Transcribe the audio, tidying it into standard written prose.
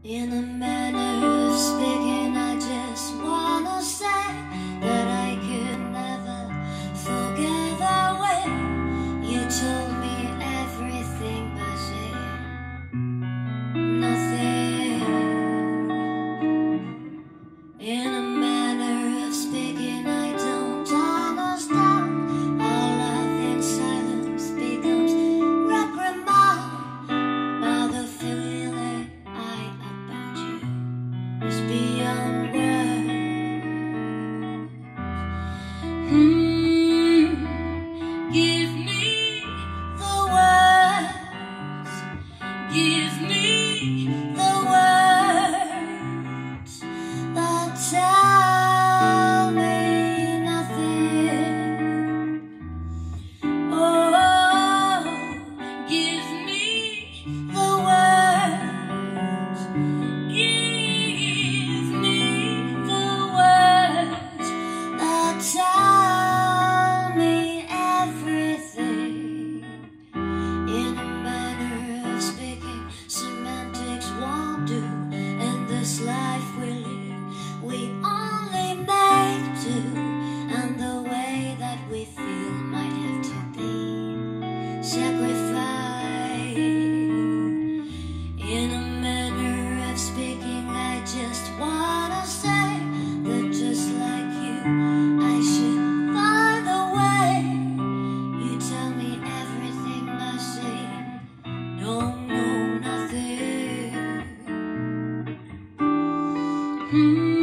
In a manner of speaking, I just wanna say that I could never forget the way you told me everything but saying nothing. In a manner of speaking, I don't understand how love in silence becomes reprimand. But the feeling about you is beyond words. Give me the words. Give me the words that tell me nothing. Oh, give me the words. Give me the words that tell me everything. In a manner of speaking, semantics won't do. In this life we live, we only make do. And the way that we feel might have to be sacrificed. In a manner of speaking, I just wanna say that just like you, I should find a way. You tell me everything by saying no, no, nothing.